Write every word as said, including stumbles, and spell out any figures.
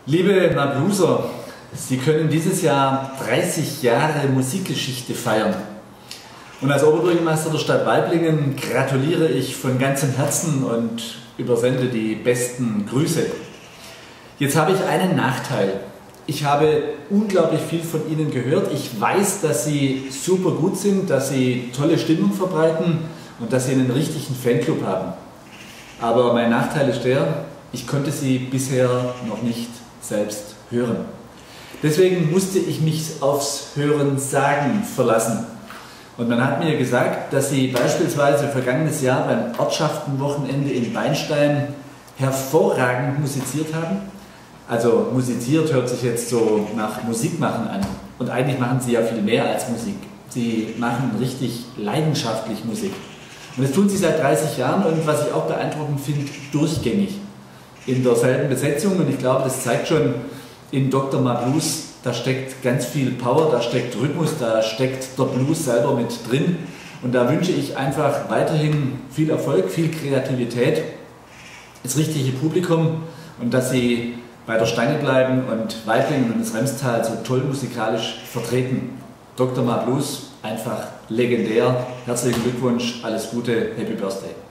Liebe Mabluser, Sie können dieses Jahr dreißig Jahre Musikgeschichte feiern. Und als Oberbürgermeister der Stadt Waiblingen gratuliere ich von ganzem Herzen und übersende die besten Grüße. Jetzt habe ich einen Nachteil. Ich habe unglaublich viel von Ihnen gehört. Ich weiß, dass Sie super gut sind, dass Sie tolle Stimmung verbreiten und dass Sie einen richtigen Fanclub haben. Aber mein Nachteil ist der, ich konnte Sie bisher noch nicht selbst hören. Deswegen musste ich mich aufs Hören sagen verlassen. Und man hat mir gesagt, dass Sie beispielsweise vergangenes Jahr beim Ortschaftenwochenende in Beinstein hervorragend musiziert haben. Also musiziert hört sich jetzt so nach Musikmachen an. Und eigentlich machen Sie ja viel mehr als Musik. Sie machen richtig leidenschaftlich Musik. Und das tun Sie seit dreißig Jahren und was ich auch beeindruckend finde, durchgängig. In derselben Besetzung und ich glaube, das zeigt schon, in Doktor Mablues, da steckt ganz viel Power, da steckt Rhythmus, da steckt der Blues selber mit drin. Und da wünsche ich einfach weiterhin viel Erfolg, viel Kreativität, das richtige Publikum und dass Sie bei der Stange bleiben und Waiblingen und das Remstal so toll musikalisch vertreten. Doktor Mablues, einfach legendär. Herzlichen Glückwunsch, alles Gute, Happy Birthday.